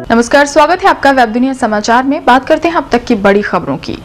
नमस्कार, स्वागत है आपका वेब दुनिया समाचार में। बात करते हैं अब तक की बड़ी खबरों की।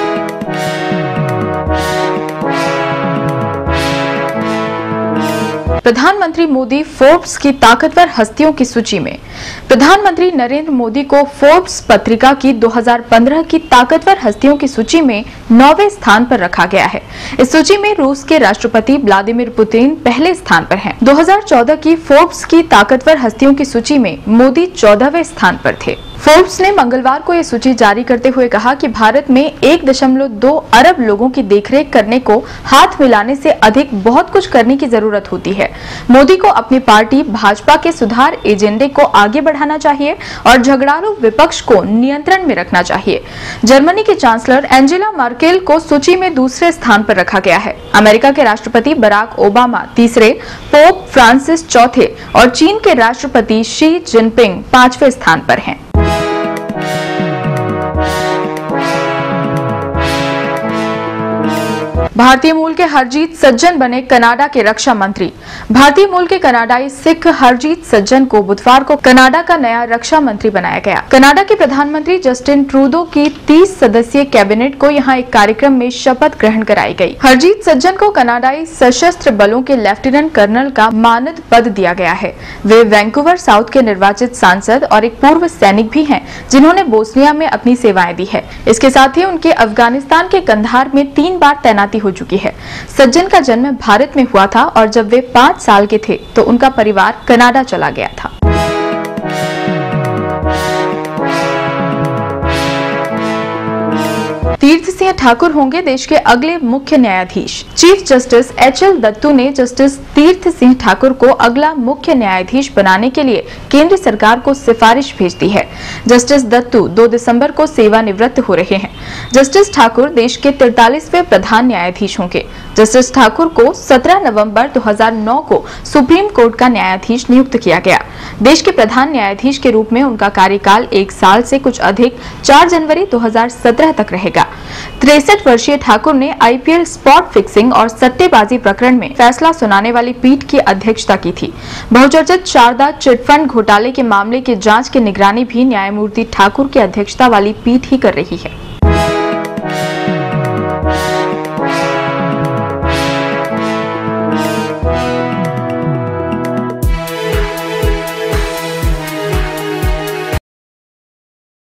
प्रधानमंत्री मोदी फोर्ब्स की ताकतवर हस्तियों की सूची में। प्रधानमंत्री नरेंद्र मोदी को फोर्ब्स पत्रिका की 2015 की ताकतवर हस्तियों की सूची में 9वें स्थान पर रखा गया है। इस सूची में रूस के राष्ट्रपति व्लादिमीर पुतिन पहले स्थान पर हैं। 2014 की फोर्ब्स की ताकतवर हस्तियों की सूची में मोदी 14वें स्थान पर थे। फोर्ब्स ने मंगलवार को यह सूची जारी करते हुए कहा कि भारत में 1.2 अरब लोगों की देखरेख करने को हाथ मिलाने से अधिक बहुत कुछ करने की जरूरत होती है। मोदी को अपनी पार्टी भाजपा के सुधार एजेंडे को आगे बढ़ाना चाहिए और झगड़ालू विपक्ष को नियंत्रण में रखना चाहिए। जर्मनी की चांसलर एंजेला मर्केल को सूची में दूसरे स्थान पर रखा गया है। अमेरिका के राष्ट्रपति बराक ओबामा तीसरे, पोप फ्रांसिस चौथे और चीन के राष्ट्रपति शी जिनपिंग 5वें स्थान पर हैं। भारतीय मूल के हरजीत सज्जन बने कनाडा के रक्षा मंत्री। भारतीय मूल के कनाडाई सिख हरजीत सज्जन को बुधवार को कनाडा का नया रक्षा मंत्री बनाया गया। कनाडा के प्रधानमंत्री जस्टिन ट्रूडो की 30 सदस्यीय कैबिनेट को यहां एक कार्यक्रम में शपथ ग्रहण कराई गई। हरजीत सज्जन को कनाडाई सशस्त्र बलों के लेफ्टिनेंट कर्नल का मानद पद दिया गया है। वे वैंकूवर साउथ के निर्वाचित सांसद और एक पूर्व सैनिक भी हैं, जिन्होंने बोस्निया में अपनी सेवाएं दी है। इसके साथ ही उनके अफगानिस्तान के कंधार में 3 बार तैनाती हो चुकी है। सज्जन का जन्म भारत में हुआ था और जब वे 5 साल के थे तो उनका परिवार कनाडा चला गया था। तीर्थ सिंह ठाकुर होंगे देश के अगले मुख्य न्यायाधीश। चीफ जस्टिस HL दत्तू ने जस्टिस तीर्थ सिंह ठाकुर को अगला मुख्य न्यायाधीश बनाने के लिए केंद्र सरकार को सिफारिश भेज दी है। जस्टिस दत्तू 2 दिसंबर को सेवानिवृत्त हो रहे हैं। जस्टिस ठाकुर देश के 43वें प्रधान न्यायाधीश होंगे। जस्टिस ठाकुर को 17 नवंबर 2009 को सुप्रीम कोर्ट का न्यायाधीश नियुक्त किया गया। देश के प्रधान न्यायाधीश के रूप में उनका कार्यकाल 1 साल से कुछ अधिक 4 जनवरी 2017 तक रहेगा। 63 वर्षीय ठाकुर ने IPL स्पॉट फिक्सिंग और सट्टेबाजी प्रकरण में फैसला सुनाने वाली पीठ की अध्यक्षता की थी। बहुचर्चित शारदा चिटफंड घोटाले के मामले की जांच की निगरानी भी न्यायमूर्ति ठाकुर की अध्यक्षता वाली पीठ ही कर रही है।